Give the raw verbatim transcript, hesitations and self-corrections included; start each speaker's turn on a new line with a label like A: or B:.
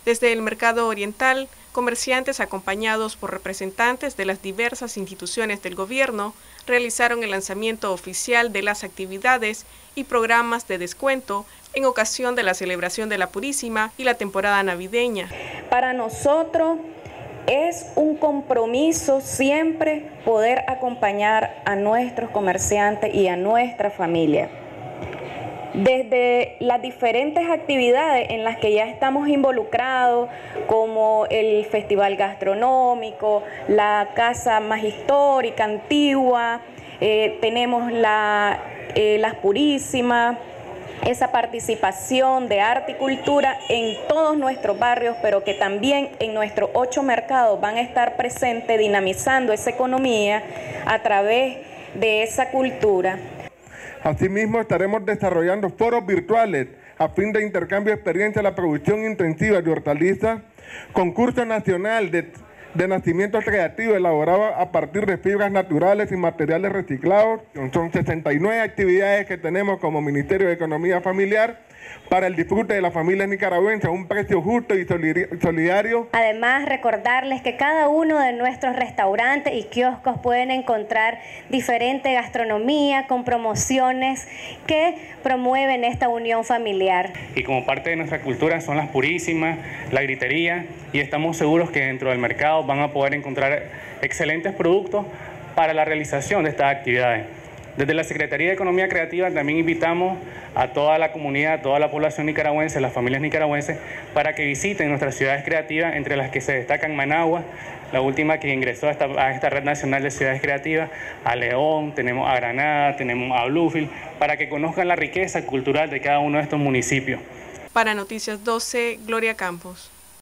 A: Desde el mercado oriental, comerciantes acompañados por representantes de las diversas instituciones del gobierno realizaron el lanzamiento oficial de las actividades y programas de descuento en ocasión de la celebración de la Purísima y la temporada navideña.
B: Para nosotros es un compromiso siempre poder acompañar a nuestros comerciantes y a nuestra familia. Desde las diferentes actividades en las que ya estamos involucrados, como el Festival Gastronómico, la Casa Más Histórica, Antigua, eh, tenemos la, eh, las Purísimas, esa participación de arte y cultura en todos nuestros barrios, pero que también en nuestros ocho mercados van a estar presentes dinamizando esa economía a través de esa cultura.
C: Asimismo, estaremos desarrollando foros virtuales a fin de intercambio de experiencia en la producción intensiva de hortalizas, concurso nacional de, de nacimientos creativos elaborado a partir de fibras naturales y materiales reciclados. Son sesenta y nueve actividades que tenemos como Ministerio de Economía Familiar para el disfrute de las familias nicaragüenses a un precio justo y solidario.
D: Además, recordarles que cada uno de nuestros restaurantes y kioscos pueden encontrar diferente gastronomía con promociones que promueven esta unión familiar.
E: Y como parte de nuestra cultura son las Purísimas, la gritería, y estamos seguros que dentro del mercado van a poder encontrar excelentes productos para la realización de estas actividades. Desde la Secretaría de Economía Creativa también invitamos a toda la comunidad, a toda la población nicaragüense, las familias nicaragüenses, para que visiten nuestras ciudades creativas, entre las que se destacan Managua, la última que ingresó a esta, a esta red nacional de ciudades creativas, a León, tenemos a Granada, tenemos a Bluefield, para que conozcan la riqueza cultural de cada uno de estos municipios.
A: Para Noticias doce, Gloria Campos.